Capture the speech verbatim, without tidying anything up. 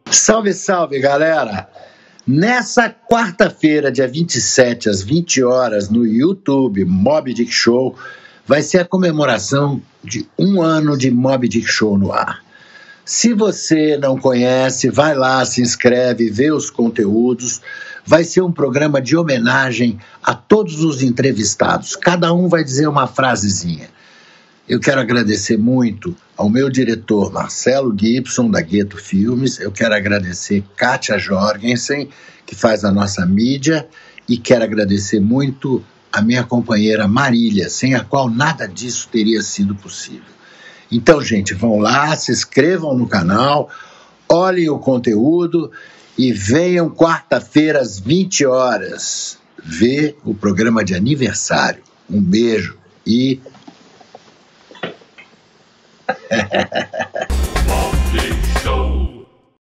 Salve, salve, galera! Nessa quarta-feira, dia vinte e sete, às vinte horas, no YouTube Moby Dick Show, vai ser a comemoração de um ano de Moby Dick Show no ar. Se você não conhece, vai lá, se inscreve, vê os conteúdos. Vai ser um programa de homenagem a todos os entrevistados. Cada um vai dizer uma frasezinha. Eu quero agradecer muito ao meu diretor Marcelo Gibson, da Gueto Filmes. Eu quero agradecer Kátia Jorgensen, que faz a nossa mídia. E quero agradecer muito a minha companheira Marília, sem a qual nada disso teria sido possível. Então, gente, vão lá, se inscrevam no canal, olhem o conteúdo e venham quarta-feira às vinte horas ver o programa de aniversário. Um beijo e...